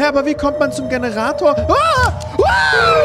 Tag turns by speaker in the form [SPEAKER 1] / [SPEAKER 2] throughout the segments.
[SPEAKER 1] Hä, aber wie kommt man zum Generator? Ah! Ah!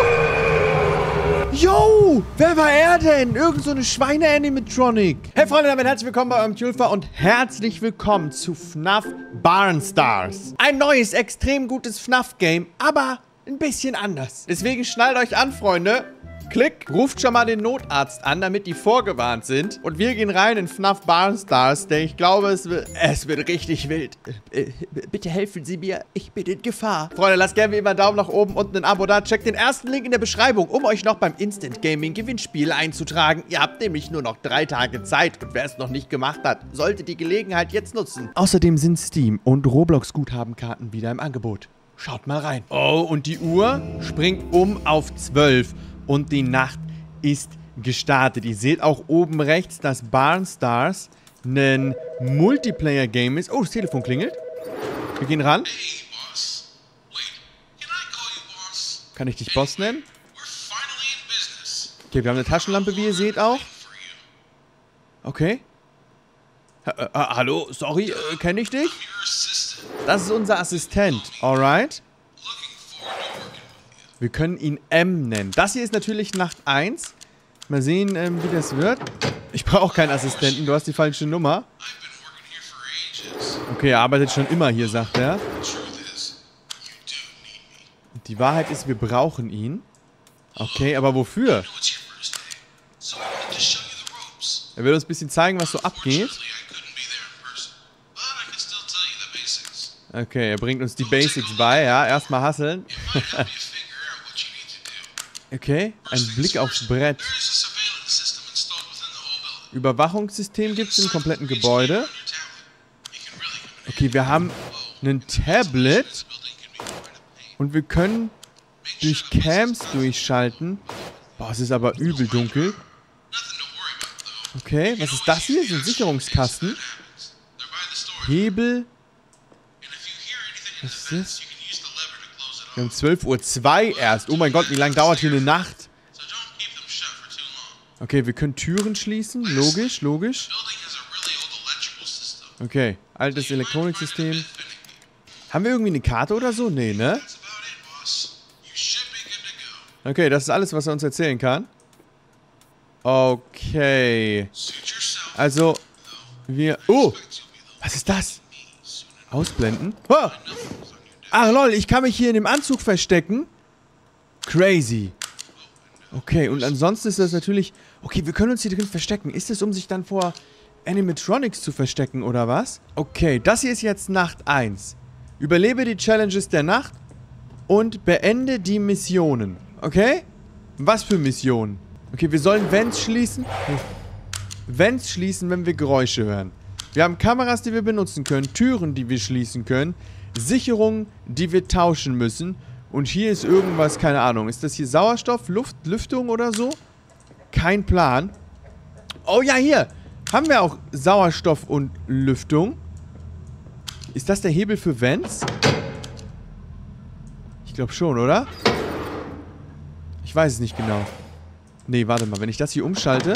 [SPEAKER 1] Yo, wer war er denn? Irgend so eine Schweine-Animatronic. Hey Freunde, damit herzlich willkommen bei eurem Tulfa und herzlich willkommen zu FNAF Barnstars. Ein neues, extrem gutes FNAF-Game, aber ein bisschen anders. Deswegen schnallt euch an, Freunde. Klick, ruft schon mal den Notarzt an, damit die vorgewarnt sind. Und wir gehen rein in FNAF Barnstars, denn ich glaube, es wird richtig wild. Bitte helfen Sie mir, ich bin in Gefahr. Freunde, lasst gerne wie immer einen Daumen nach oben und ein Abo da. Checkt den ersten Link in der Beschreibung, um euch noch beim Instant Gaming Gewinnspiel einzutragen. Ihr habt nämlich nur noch 3 Tage Zeit und wer es noch nicht gemacht hat, sollte die Gelegenheit jetzt nutzen. Außerdem sind Steam und Roblox Guthabenkarten wieder im Angebot. Schaut mal rein. Oh, und die Uhr springt auf 12. Und die Nacht ist gestartet. Ihr seht auch oben rechts, dass Barnstars ein Multiplayer-Game ist. Oh, das Telefon klingelt. Wir gehen ran.
[SPEAKER 2] Hey, Boss. Wait, can I call you Boss?
[SPEAKER 1] Kann ich dich Boss nennen?
[SPEAKER 2] We're finally in business.
[SPEAKER 1] Okay, wir haben eine Taschenlampe, wie ihr seht auch. Okay. Hallo, sorry, kenne ich dich?
[SPEAKER 2] I'm your assistant.
[SPEAKER 1] Das ist unser Assistent, alright?
[SPEAKER 2] Looking forward to working with you.
[SPEAKER 1] Wir können ihn M nennen. Das hier ist natürlich Nacht 1. Mal sehen, wie das wird. Ich brauche keinen Assistenten, du hast die falsche Nummer.
[SPEAKER 2] I've been working here for ages.
[SPEAKER 1] Okay, er arbeitet schon immer hier, sagt er.
[SPEAKER 2] The truth is, you do need me.
[SPEAKER 1] Die Wahrheit ist, wir brauchen ihn. Okay, aber wofür?
[SPEAKER 2] I know it's your first day, so I wanted to show you the ropes.
[SPEAKER 1] Er will uns ein bisschen zeigen, was so abgeht.
[SPEAKER 2] Unfortunately, I couldn't be there in person, but I can still tell you the basics.
[SPEAKER 1] Okay, er bringt uns die Basics bei, ja. Erstmal hustlen.
[SPEAKER 2] It might help you figure out what you need to do.
[SPEAKER 1] Okay, ein Blick aufs Brett.
[SPEAKER 2] There is a surveillance system installed within the whole building.
[SPEAKER 1] Überwachungssystem gibt es im kompletten Gebäude.
[SPEAKER 2] On your tablet. You can really come in
[SPEAKER 1] Okay, wir haben ein Tablet
[SPEAKER 2] This building can be quite a pain.
[SPEAKER 1] und wir können durch Cams durchschalten. Boah, es ist aber übel dunkel.
[SPEAKER 2] Nothing to worry about, though.
[SPEAKER 1] Okay, was ist das hier? So ein Sicherungskasten.
[SPEAKER 2] They're by the store.
[SPEAKER 1] Hebel.
[SPEAKER 2] And if you hear anything in
[SPEAKER 1] Was ist
[SPEAKER 2] the vents,
[SPEAKER 1] das?
[SPEAKER 2] you can use the lever to close it
[SPEAKER 1] Wir
[SPEAKER 2] off.
[SPEAKER 1] haben 12:02 Uhr erst. Oh mein Gott, wie lange dauert hier eine Nacht?
[SPEAKER 2] So don't keep them shut for too long.
[SPEAKER 1] Okay, wir können Türen schließen. Logisch, logisch.
[SPEAKER 2] The building has a really old electrical system.
[SPEAKER 1] Okay, altes Elektroniksystem. Haben wir irgendwie eine Karte oder so? Nee, ne?
[SPEAKER 2] That's about it, boss. You should be good to go.
[SPEAKER 1] Okay, das ist alles, was er uns erzählen kann. Okay.
[SPEAKER 2] Suit yourself.
[SPEAKER 1] Also, wir... Oh,
[SPEAKER 2] You'll be the
[SPEAKER 1] was ist das?
[SPEAKER 2] me soon enough.
[SPEAKER 1] Ausblenden? Oh. Ach lol, ich kann mich hier in dem Anzug verstecken. Crazy. Okay, und ansonsten ist das natürlich... Okay, wir können uns hier drin verstecken. Ist es, um sich dann vor Animatronics zu verstecken, oder was? Okay, das hier ist jetzt Nacht 1. Überlebe die Challenges der Nacht und beende die Missionen. Okay? Was für Missionen? Okay, wir sollen Vents schließen. Vents schließen, wenn wir Geräusche hören. Wir haben Kameras, die wir benutzen können, Türen, die wir schließen können, Sicherungen, die wir tauschen müssen. Und hier ist irgendwas, keine Ahnung. Ist das hier Sauerstoff, Lüftung oder so? Kein Plan. Oh ja, hier haben wir auch Sauerstoff und Lüftung. Ist das der Hebel für Vents? Ich glaube schon, oder? Ich weiß es nicht genau. Nee, warte mal. Wenn ich das hier umschalte...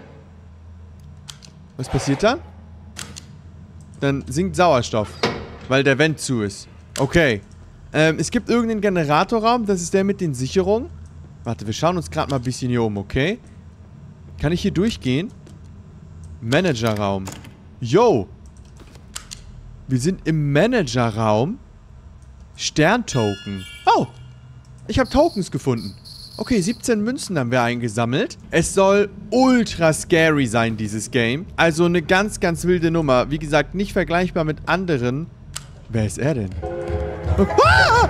[SPEAKER 1] Was passiert dann? Dann sinkt Sauerstoff. Weil der Vent zu ist. Okay. Es gibt irgendeinen Generatorraum. Das ist der mit den Sicherungen. Warte, wir schauen uns gerade mal ein bisschen hier um, okay? Kann ich hier durchgehen? Managerraum. Yo! Wir sind im Managerraum. Sterntoken. Oh! Ich habe Tokens gefunden. Okay, 17 Münzen haben wir eingesammelt. Es soll ultra scary sein, dieses Game. Also eine ganz, ganz wilde Nummer. Wie gesagt, nicht vergleichbar mit anderen. Wer ist er denn? Oh. Ah!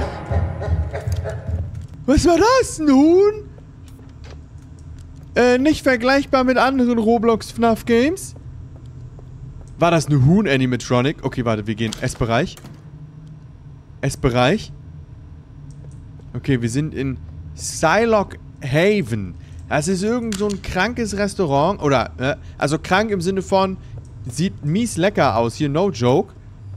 [SPEAKER 1] Was war das? Ein Huhn? Nicht vergleichbar mit anderen Roblox FNAF Games? War das eine Huhn-Animatronic? Okay, warte, wir gehen. Essbereich. Essbereich. Okay, wir sind in Psylocke Haven. Das ist irgend so ein krankes Restaurant. Oder, also krank im Sinne von, sieht mies lecker aus hier, no joke.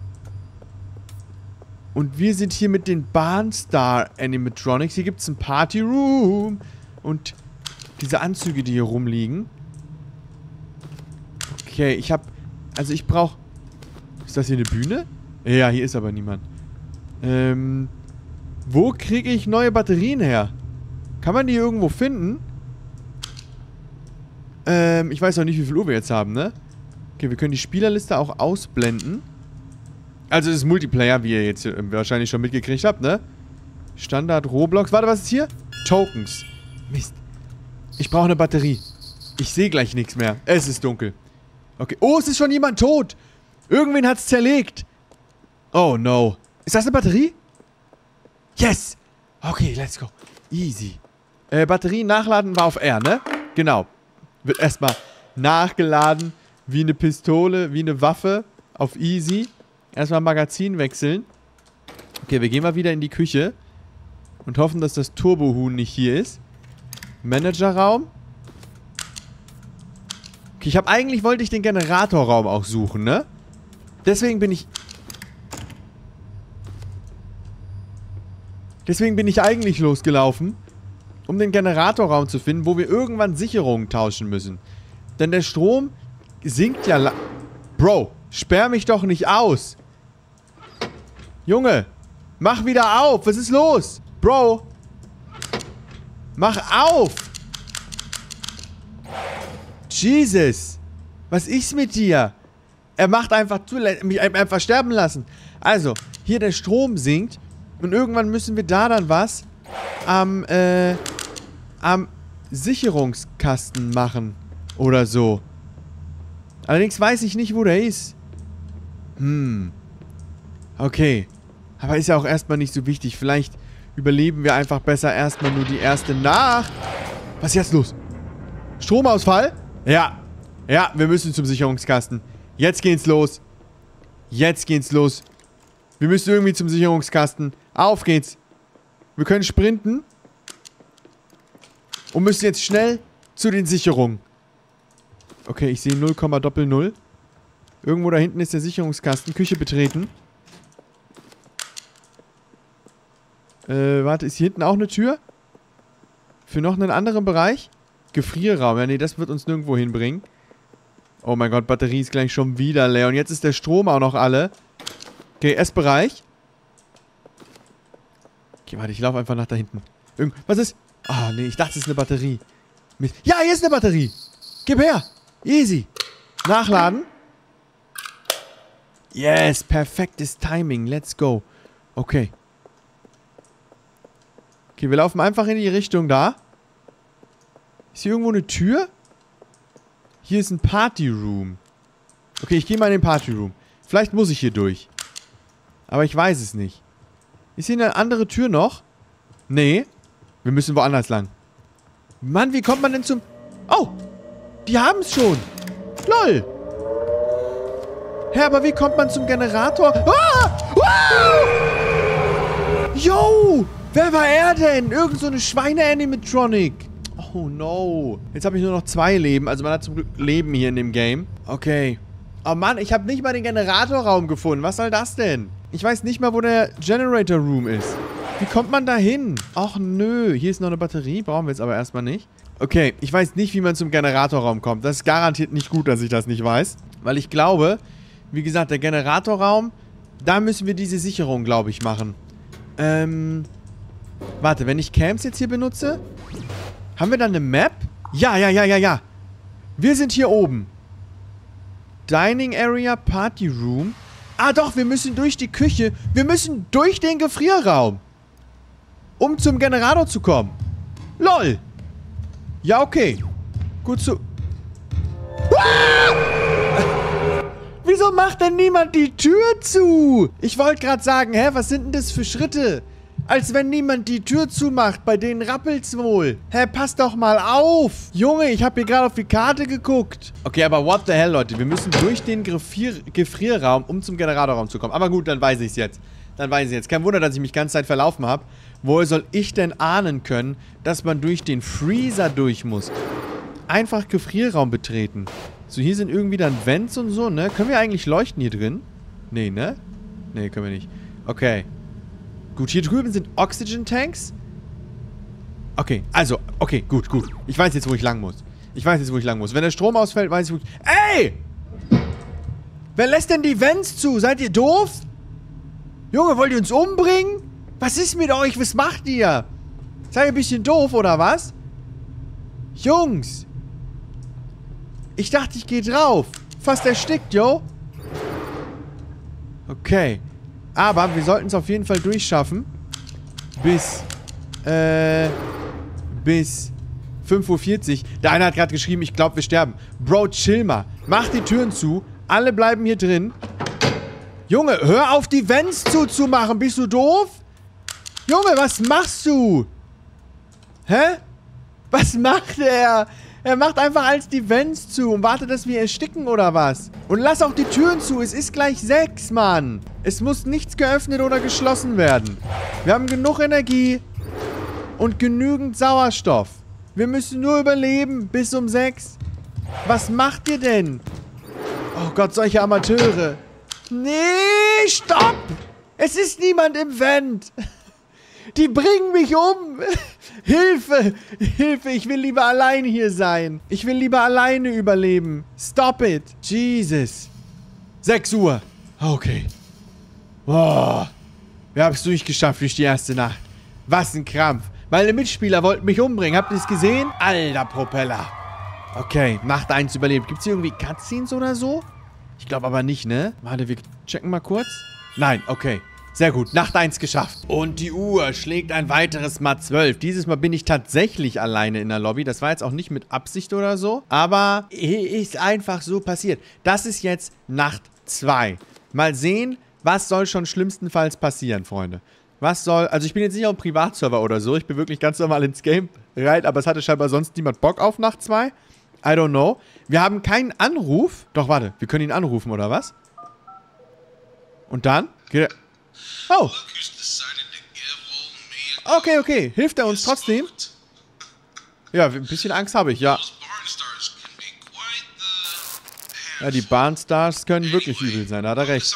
[SPEAKER 1] Und wir sind hier mit den Barnstar Animatronics. Hier gibt es ein Party Room. Und diese Anzüge, die hier rumliegen. Okay, ich hab... Also ich brauche... Ist das hier eine Bühne? Ja, hier ist aber niemand. Wo kriege ich neue Batterien her? Kann man die irgendwo finden? Ich weiß noch nicht, wie viel Uhr wir jetzt haben, ne? Okay, wir können die Spielerliste auch ausblenden. Also das ist Multiplayer, wie ihr jetzt wahrscheinlich schon mitgekriegt habt, ne? Standard Roblox. Warte, was ist hier? Tokens. Mist. Ich brauche eine Batterie. Ich sehe gleich nichts mehr. Es ist dunkel. Okay. Oh, es ist schon jemand tot. Irgendwen hat's zerlegt. Oh, no. Ist das eine Batterie? Yes. Okay, let's go. Easy. Batterie nachladen war auf R, ne? Genau. Wird erstmal nachgeladen. Wie eine Pistole, wie eine Waffe. Auf Easy. Erstmal Magazin wechseln. Okay, wir gehen mal wieder in die Küche. Und hoffen, dass das Turbohuhn nicht hier ist. Managerraum. Okay, eigentlich wollte ich den Generatorraum auch suchen, ne? Deswegen bin ich eigentlich losgelaufen, um den Generatorraum zu finden, wo wir irgendwann Sicherungen tauschen müssen. Denn der Strom sinkt ja Bro, sperr mich doch nicht aus. Junge, mach wieder auf. Was ist los? Bro. Mach auf. Jesus. Was ist mit dir? Er macht einfach mich einfach sterben lassen. Also, hier der Strom sinkt. Und irgendwann müssen wir da dann was am Sicherungskasten machen. Oder so. Allerdings weiß ich nicht, wo der ist. Okay. Aber ist ja auch erstmal nicht so wichtig. Vielleicht überleben wir einfach besser erstmal nur die erste Nacht. Was ist jetzt los? Stromausfall? Ja. Ja, wir müssen zum Sicherungskasten. Jetzt geht's los. Jetzt geht's los. Wir müssen irgendwie zum Sicherungskasten. Auf geht's. Wir können sprinten. Und müssen jetzt schnell zu den Sicherungen. Okay, ich sehe 0,00. Irgendwo da hinten ist der Sicherungskasten. Küche betreten. Warte, ist hier hinten auch eine Tür? Für noch einen anderen Bereich? Gefrierraum. Ja, nee, das wird uns nirgendwo hinbringen. Oh mein Gott, Batterie ist gleich schon wieder leer. Und jetzt ist der Strom auch noch alle. Okay, Essbereich. Okay, warte, ich laufe einfach nach da hinten. Was ist? Ah, nee, ich dachte, es ist eine Batterie. Mist. Ja, hier ist eine Batterie. Gib her. Easy. Nachladen. Yes, perfektes Timing. Let's go. Okay. Okay, wir laufen einfach in die Richtung da. Ist hier irgendwo eine Tür? Hier ist ein Party-Room. Okay, ich gehe mal in den Party-Room. Vielleicht muss ich hier durch. Aber ich weiß es nicht. Ist hier eine andere Tür noch? Nee. Wir müssen woanders lang. Mann, wie kommt man denn zum... Oh! Die haben es schon. Lol. Hä, aber wie kommt man zum Generator? Ah! Ah! Yo! Wer war er denn? Irgend so eine Schweine-Animatronic. Oh no. Jetzt habe ich nur noch 2 Leben. Also man hat zum Glück Leben hier in dem Game. Okay. Oh Mann, ich habe nicht mal den Generatorraum gefunden. Was soll das denn? Ich weiß nicht mal, wo der Generator Room ist. Wie kommt man da hin? Ach nö. Hier ist noch eine Batterie. Brauchen wir jetzt aber erstmal nicht. Okay, ich weiß nicht, wie man zum Generatorraum kommt. Das ist garantiert nicht gut, dass ich das nicht weiß. Weil ich glaube, wie gesagt, der Generatorraum, da müssen wir diese Sicherung, glaube ich, machen. Warte, wenn ich Camps jetzt hier benutze, haben wir dann eine Map? Ja. Wir sind hier oben. Dining Area, Party Room. Ah doch, wir müssen durch die Küche. Wir müssen durch den Gefrierraum. Um zum Generator zu kommen. LOL. Ja, okay. Gut zu... Ah! Wieso macht denn niemand die Tür zu? Ich wollte gerade sagen, hä, was sind denn das für Schritte? Als wenn niemand die Tür zumacht, bei denen rappelt's wohl. Hä, pass doch mal auf. Junge, ich habe hier gerade auf die Karte geguckt. Okay, aber what the hell, Leute? Wir müssen durch den Gefrierraum, um zum Generatorraum zu kommen. Aber gut, dann weiß ich's jetzt. Kein Wunder, dass ich mich die ganze Zeit verlaufen habe. Woher soll ich denn ahnen können, dass man durch den Freezer durch muss? Einfach Gefrierraum betreten. So, hier sind irgendwie dann Vents und so, ne? Können wir eigentlich leuchten hier drin? Nee, ne? Nee, können wir nicht. Okay. Gut, hier drüben sind Oxygen-Tanks. Okay, also, okay, gut. Ich weiß jetzt, wo ich lang muss. Wenn der Strom ausfällt, weiß ich, wo ich... Ey! Wer lässt denn die Vents zu? Seid ihr doof? Junge, wollt ihr uns umbringen? Was ist mit euch? Was macht ihr? Seid ihr ein bisschen doof, oder was? Jungs. Ich dachte, ich gehe drauf. Fast erstickt, yo. Okay. Aber wir sollten es auf jeden Fall durchschaffen. Bis 5:40 Uhr. Der eine hat gerade geschrieben, ich glaube, wir sterben. Bro, chill mal. Mach die Türen zu. Alle bleiben hier drin. Junge, hör auf, die Vents zuzumachen. Bist du doof? Junge, was machst du? Hä? Was macht er? Er macht einfach alles die Vents zu und wartet, dass wir ersticken oder was? Und lass auch die Türen zu. Es ist gleich 6, Mann. Es muss nichts geöffnet oder geschlossen werden. Wir haben genug Energie und genügend Sauerstoff. Wir müssen nur überleben bis um 6. Was macht ihr denn? Oh Gott, solche Amateure. Nee, stopp! Es ist niemand im Vent. Die bringen mich um. Hilfe! Hilfe! Ich will lieber alleine hier sein. Ich will lieber alleine überleben. Stop it! Jesus. 6 Uhr. Okay. Boah. Wir haben es durchgeschafft durch die erste Nacht. Was ein Krampf. Meine Mitspieler wollten mich umbringen. Habt ihr es gesehen? Alter Propeller. Okay, Nacht 1 überlebt. Gibt es hier irgendwie Cutscenes oder so? Ich glaube aber nicht, ne? Warte, wir checken mal kurz. Nein, okay. Sehr gut, Nacht 1 geschafft. Und die Uhr schlägt ein weiteres Mal 12. Dieses Mal bin ich tatsächlich alleine in der Lobby. Das war jetzt auch nicht mit Absicht oder so. Aber ist einfach so passiert. Das ist jetzt Nacht 2. Mal sehen, was soll schon schlimmstenfalls passieren, Freunde. Was soll... Also ich bin jetzt nicht auf dem Privatserver oder so. Ich bin wirklich ganz normal ins Game rein. Aber es hatte scheinbar sonst niemand Bock auf Nacht 2. I don't know. Wir haben keinen Anruf. Doch, warte. Wir können ihn anrufen, oder was? Und dann? Oh. Okay, okay. Hilft er uns trotzdem? Ja, ein bisschen Angst habe ich, ja. Ja, die Barnstars können wirklich übel sein, da hat er recht.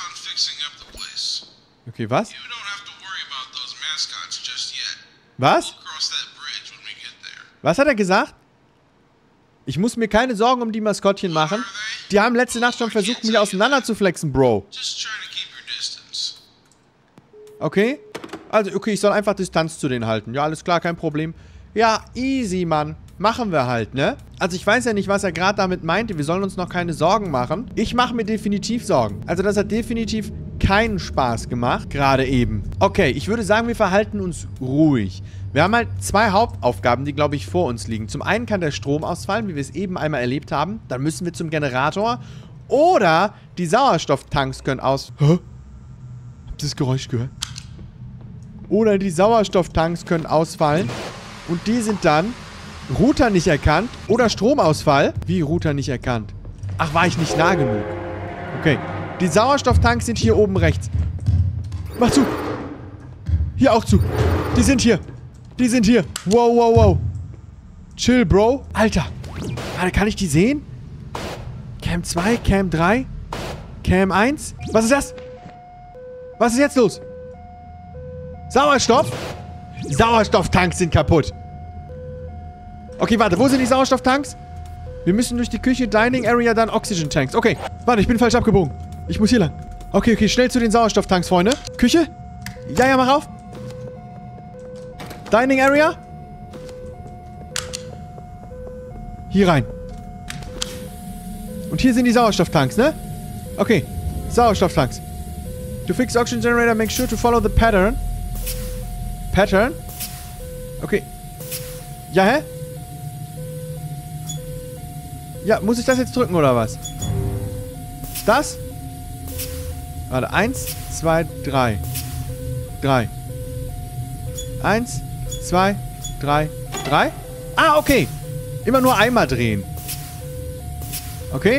[SPEAKER 1] Okay, was? Was? Was hat er gesagt? Ich muss mir keine Sorgen um die Maskottchen machen. Die haben letzte Nacht schon versucht, mich auseinanderzuflexen, Bro. Okay. Also, okay, ich soll einfach Distanz zu denen halten. Ja, alles klar, kein Problem. Ja, easy, Mann. Machen wir halt, ne? Also, ich weiß ja nicht, was er gerade damit meinte. Wir sollen uns noch keine Sorgen machen. Ich mache mir definitiv Sorgen. Also, das hat definitiv keinen Spaß gemacht, gerade eben. Okay, ich würde sagen, wir verhalten uns ruhig. Wir haben halt 2 Hauptaufgaben, die, glaube ich, vor uns liegen. Zum einen kann der Strom ausfallen, wie wir es eben einmal erlebt haben. Dann müssen wir zum Generator. Oder die Sauerstofftanks können Hä? Habt ihr das Geräusch gehört? Oder die Sauerstofftanks können ausfallen. Und die sind dann Router nicht erkannt oder Stromausfall. Wie Router nicht erkannt? Ach, war ich nicht nah genug. Okay. Die Sauerstofftanks sind hier oben rechts. Mach zu. Hier auch zu. Die sind hier. Die sind hier. Wow, wow, wow. Chill, Bro. Alter. Warte, kann ich die sehen? Cam 2, Cam 3, Cam 1. Was ist das? Was ist jetzt los? Sauerstoff? Sauerstofftanks sind kaputt. Okay, warte. Wo sind die Sauerstofftanks? Wir müssen durch die Küche, Dining Area, dann Oxygen Tanks. Okay. Warte, ich bin falsch abgebogen. Ich muss hier lang. Okay, okay. Schnell zu den Sauerstofftanks, Freunde. Küche? Ja, ja, mach auf. Dining Area? Hier rein. Und hier sind die Sauerstofftanks, ne? Okay. Sauerstofftanks. To fix oxygen generator, make sure to follow the pattern. Pattern? Okay. Ja, hä? Ja, muss ich das jetzt drücken, oder was? Das? Warte, 1, 2, 3. 3. 1, 2, 3, 3. Ah, okay. Immer nur einmal drehen. Okay.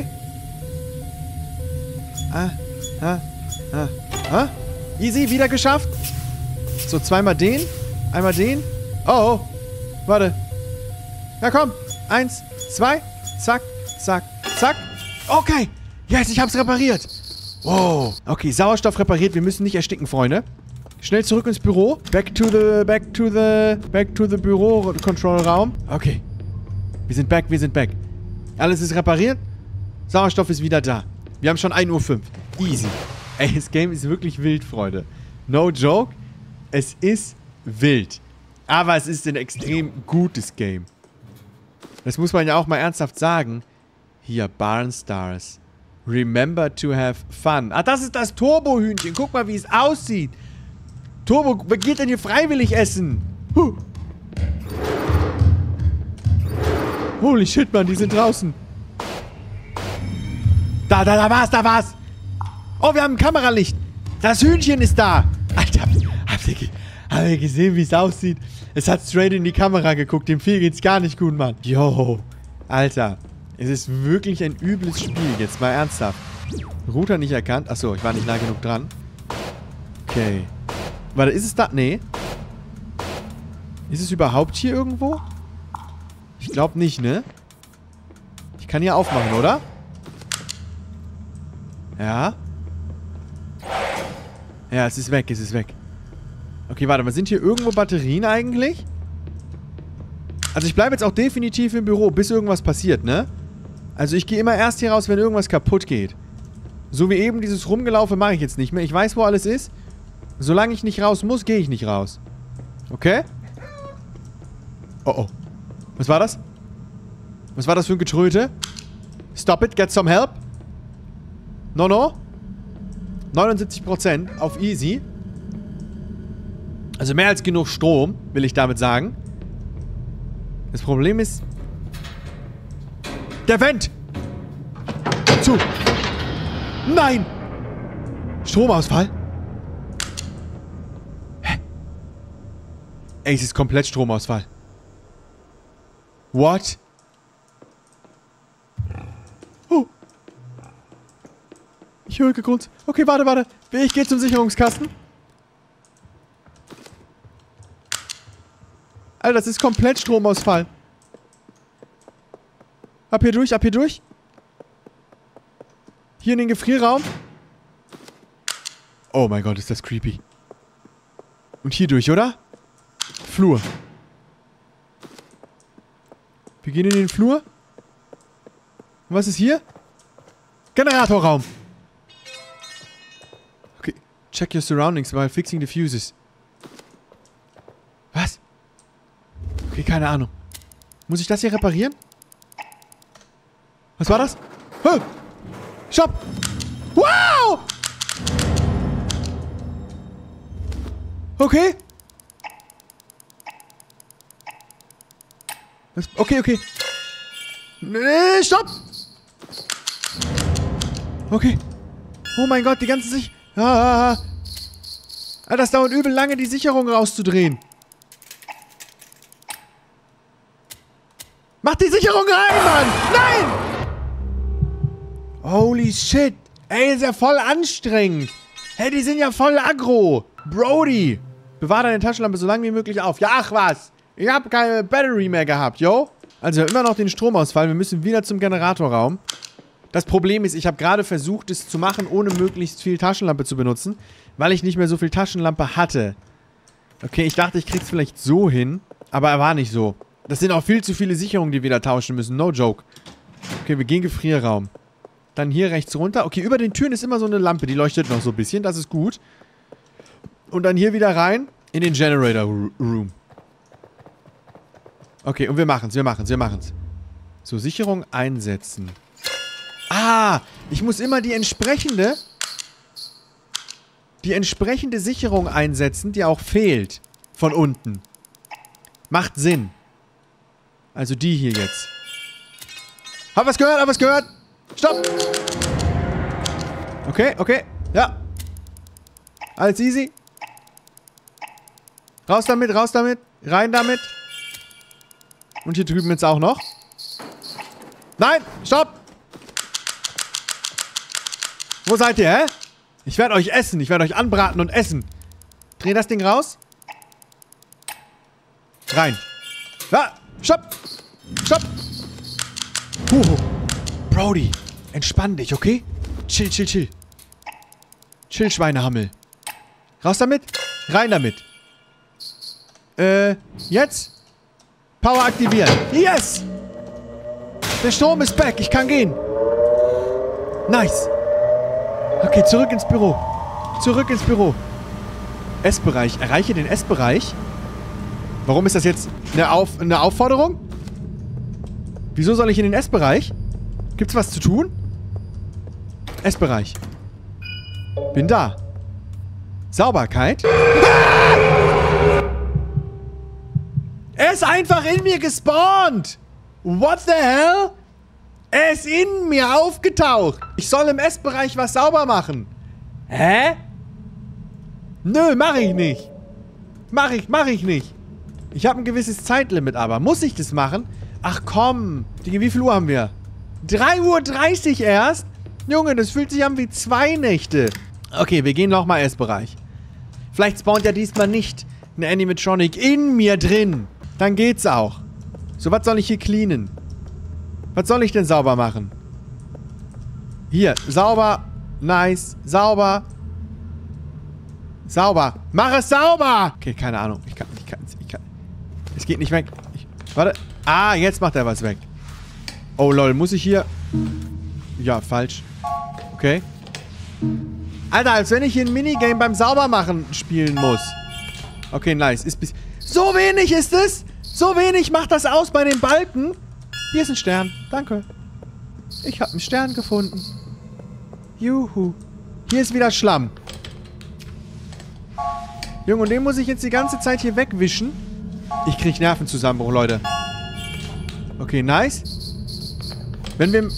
[SPEAKER 1] Easy, wieder geschafft. So, zweimal den. Einmal den. Oh, oh. Warte. Ja, komm. 1, 2. Zack, zack, zack. Okay. Yes, ich hab's repariert. Wow. Okay, Sauerstoff repariert. Wir müssen nicht ersticken, Freunde. Schnell zurück ins Büro. Back to the Büro-Control-Raum. Okay. Wir sind back. Alles ist repariert. Sauerstoff ist wieder da. Wir haben schon 1:05 Uhr. Easy. Ey, das Game ist wirklich wild, Freunde. No joke. Es ist wild. Aber es ist ein extrem gutes Game. Das muss man ja auch mal ernsthaft sagen. Hier, Barnstars. Remember to have fun. Ah, das ist das Turbo-Hühnchen. Guck mal, wie es aussieht. Turbo, wer geht denn hier freiwillig essen? Holy shit, Mann, die sind draußen. Da war's. Oh, wir haben ein Kameralicht. Das Hühnchen ist da. Alter, habt ihr gesehen, wie es aussieht? Es hat straight in die Kamera geguckt. Dem Vieh geht's gar nicht gut, Mann. Yo, Alter. Es ist wirklich ein übles Spiel. Jetzt mal ernsthaft. Router nicht erkannt. Achso, ich war nicht nah genug dran. Okay. Warte, ist es da? Nee. Ist es überhaupt hier irgendwo? Ich glaube nicht, ne? Ich kann hier aufmachen, oder? Ja. Ja, es ist weg, Okay, warte mal, sind hier irgendwo Batterien eigentlich? Also ich bleibe jetzt auch definitiv im Büro, bis irgendwas passiert, ne? Also ich gehe immer erst hier raus, wenn irgendwas kaputt geht. So wie eben dieses Rumgelaufe mache ich jetzt nicht mehr. Ich weiß, wo alles ist. Solange ich nicht raus muss, gehe ich nicht raus. Okay? Oh, oh. Was war das? Was war das für ein Getröte? Stop it, get some help. No. 79% auf easy. Also mehr als genug Strom, will ich damit sagen. Das Problem ist... Der Vent! Zu! Nein! Stromausfall? Hä? Ey, es ist komplett Stromausfall. What? Oh. Ich höre Grund. Okay, warte. Ich gehe zum Sicherungskasten. Alter, das ist komplett Stromausfall. Ab hier durch. Hier in den Gefrierraum. Oh mein Gott, ist das creepy. Und hier durch, oder? Flur. Wir gehen in den Flur. Und was ist hier? Generatorraum. Okay. Check your surroundings while fixing the fuses. Was? Okay, keine Ahnung. Muss ich das hier reparieren? Was war das? Hä? Stopp! Wow! Okay. Okay. Nee, stopp! Okay. Oh mein Gott, die ganze Sicherung. Ah. Das dauert übel lange, die Sicherung rauszudrehen. Mach die Sicherung rein, Mann! Nein! Holy shit. Ey, ist ja voll anstrengend. Hey, die sind ja voll aggro. Brody. Bewahr deine Taschenlampe so lange wie möglich auf. Ja, ach was. Ich habe keine Battery mehr gehabt, yo. Also, wir haben immer noch den Stromausfall. Wir müssen wieder zum Generatorraum. Das Problem ist, ich habe gerade versucht, es zu machen, ohne möglichst viel Taschenlampe zu benutzen, weil ich nicht mehr so viel Taschenlampe hatte. Okay, ich dachte, ich krieg's vielleicht so hin, aber er war nicht so. Das sind auch viel zu viele Sicherungen, die wir da tauschen müssen. No joke. Okay, wir gehen Gefrierraum. Dann hier rechts runter. Okay, über den Türen ist immer so eine Lampe, die leuchtet noch so ein bisschen. Das ist gut. Und dann hier wieder rein in den Generator Room. Okay, und wir machen's. So, Sicherung einsetzen. Ah, ich muss immer die entsprechende Sicherung einsetzen, die auch fehlt. Von unten. Macht Sinn. Also die hier jetzt. Hab was gehört? Stopp! Okay. Ja. Alles easy. Raus damit. Rein damit. Und hier drüben jetzt auch noch. Nein! Stopp! Wo seid ihr, hä? Ich werde euch essen. Ich werde euch anbraten und essen. Dreh das Ding raus. Rein. Ja, stopp! Brody, entspann dich, okay? Chill. Chill, Schweinehammel. Raus damit. Rein damit. Jetzt? Power aktivieren. Yes! Der Strom ist back. Ich kann gehen. Nice. Okay, zurück ins Büro. Essbereich. Erreiche den Essbereich. Warum ist das jetzt eine Aufforderung? Wieso soll ich in den Essbereich? Gibt's was zu tun? Essbereich. Bin da. Sauberkeit. Ah! Er ist einfach in mir gespawnt. What the hell? Er ist in mir aufgetaucht. Ich soll im Essbereich was sauber machen. Hä? Nö, mach ich nicht. Mach ich nicht. Ich habe ein gewisses Zeitlimit, aber muss ich das machen? Ach komm. Wie viel Uhr haben wir? 3:30 Uhr erst? Junge, das fühlt sich an wie 2 Nächte. Okay, wir gehen nochmal Essbereich. Vielleicht spawnt ja diesmal nicht ein Animatronic in mir drin. Dann geht's auch. So, was soll ich hier cleanen? Was soll ich denn sauber machen? Hier, sauber. Nice. Sauber. Sauber. Mach es sauber! Okay, keine Ahnung. Ich kann. Es geht nicht weg. Warte. Ah, jetzt macht er was weg. Oh, lol. Muss ich hier... Ja, falsch. Okay. Alter, als wenn ich hier ein Minigame beim Saubermachen spielen muss. Okay, nice. So wenig ist es? So wenig macht das aus bei den Balken? Hier ist ein Stern. Danke. Ich habe einen Stern gefunden. Juhu. Hier ist wieder Schlamm. Junge, und den muss ich jetzt die ganze Zeit hier wegwischen. Ich krieg Nervenzusammenbruch, Leute. Okay, nice. Wenn wir...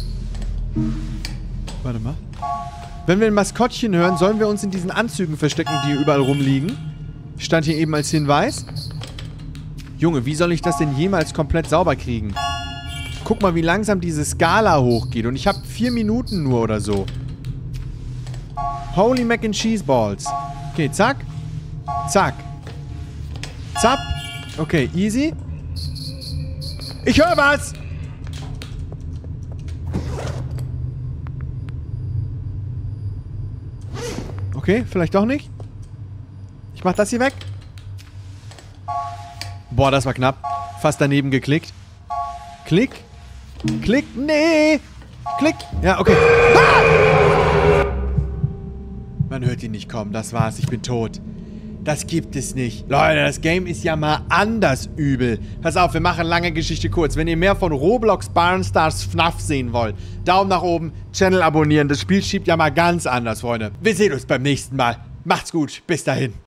[SPEAKER 1] Warte mal. Wenn wir ein Maskottchen hören, sollen wir uns in diesen Anzügen verstecken, die überall rumliegen. Stand hier eben als Hinweis. Junge, wie soll ich das denn jemals komplett sauber kriegen? Guck mal, wie langsam diese Skala hochgeht. Und ich habe 4 Minuten nur oder so. Holy Mac and Cheese Balls. Okay, zack. Zack. Zapp. Okay, easy. Ich höre was! Okay, vielleicht doch nicht. Ich mach das hier weg. Boah, das war knapp. Fast daneben geklickt. Klick. Klick. Nee. Klick. Ja, okay. Ah! Man hört ihn nicht kommen. Das war's. Ich bin tot. Das gibt es nicht. Leute, das Game ist ja mal anders übel. Pass auf, wir machen lange Geschichte kurz. Wenn ihr mehr von Roblox Barnstars FNAF sehen wollt, Daumen nach oben, Channel abonnieren. Das Spiel schiebt ja mal ganz anders, Freunde. Wir sehen uns beim nächsten Mal. Macht's gut. Bis dahin.